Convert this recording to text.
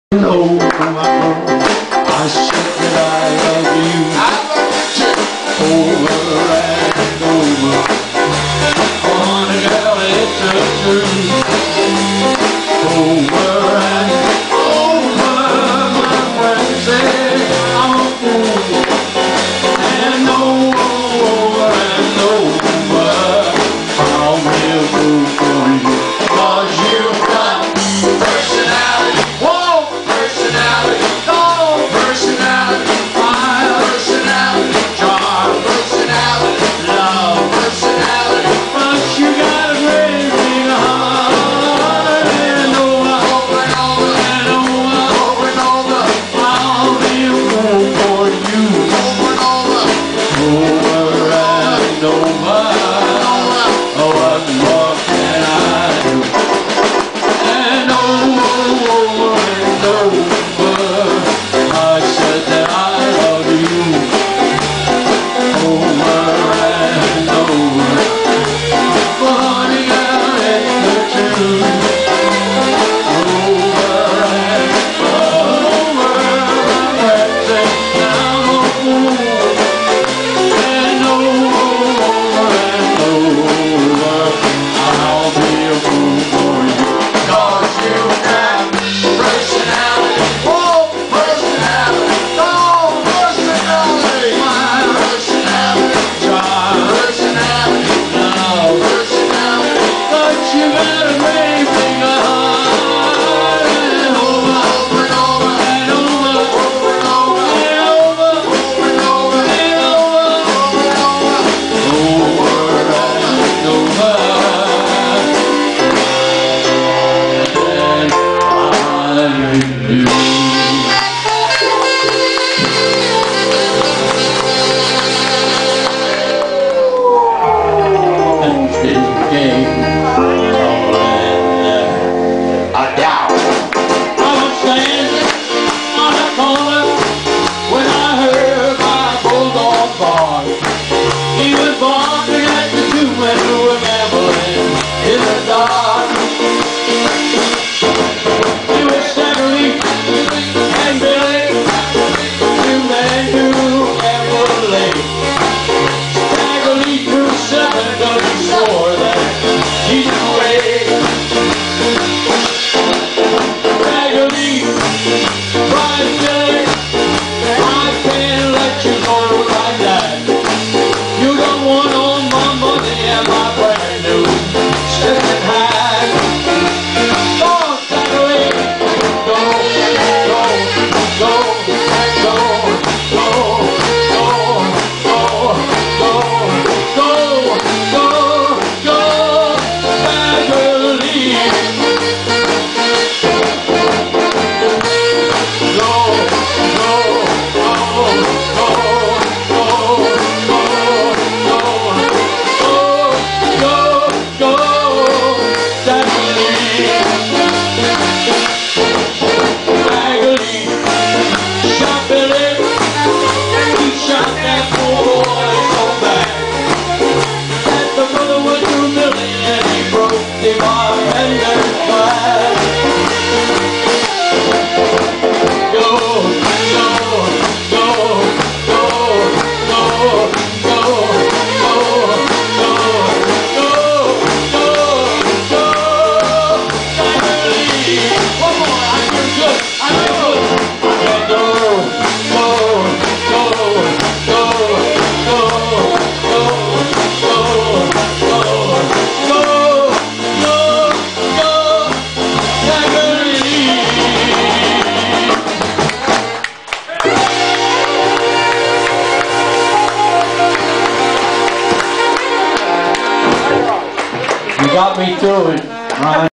No, my girl, I said that I love you. I love you too. Over and over. Oh, honey girl, it's the truth. Over and over, my friend said I'm a fool. And over and over, I'll be a fool for you. 'Cause you've got personality. Personality, oh, personality, fire, personality, charm, personality, love, personality. But you got a great big heart, and over and over and over and over, I'll be a fool for you. Over and over and over, oh, what more can I do? And over and over, I said that I love you. Over and over, but honey, it's the truth. Over and over, I said that I'm a fool. And over and over, I'll be a fool for you. 'Cause you have personality, oh, personality, oh, personality, my personality, charm, personality, love, personality. But you got a great big heart, and over and over and over and over and over and over and over and over. He was barking at the two men who were gambling in the dark. He was Staggerly and Billy, two men who gambled late. Staggerly threw 7 'cause he swore that he'd wait. Staggerly cried Billy, I can't let you go like that. You don't want all my money and my brand new second hand. Go, Staggerly, go, go, go, go, go, go, go, go, go, go, go, Staggerly. Go, go, go, go, go, go. You got me through it, Ryan.